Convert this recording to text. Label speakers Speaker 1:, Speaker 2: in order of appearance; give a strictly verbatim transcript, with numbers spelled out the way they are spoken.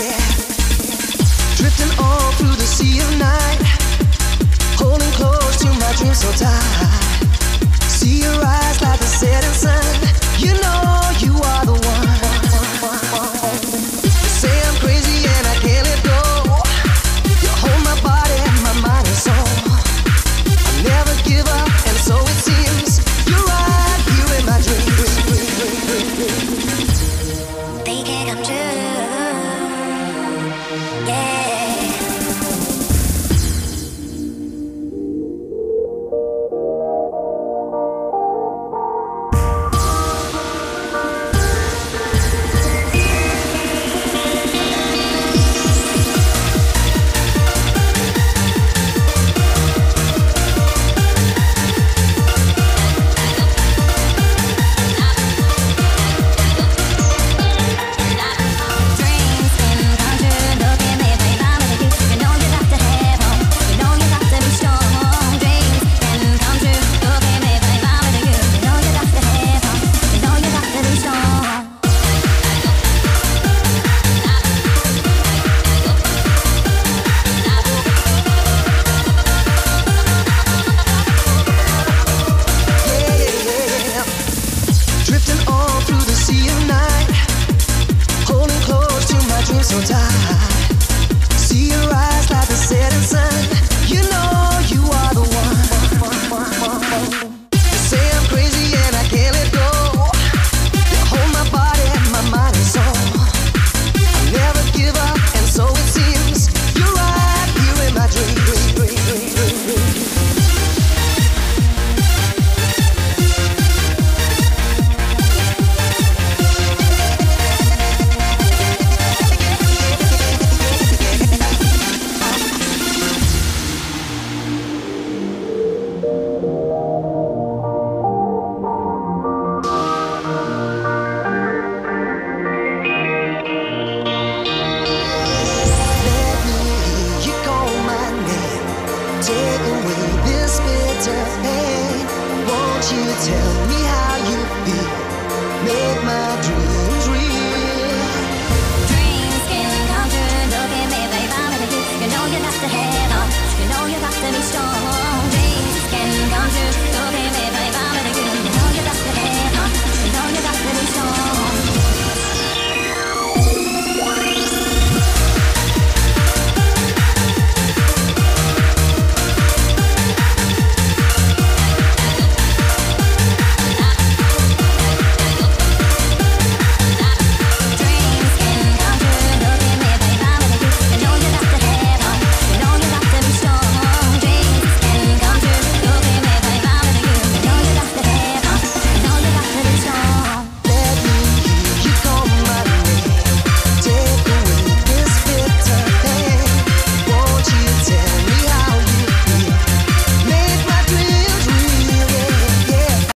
Speaker 1: yeah. Drifting all through the sea of night, holding close to my dreams so tight. See your eyes like the setting sun. You know you are the one. Say I'm crazy and I can't let go. You hold my body, my mind and soul. I never give up, and so it seems. You're right here in my dreams. They can't come true. Yeah. So tired.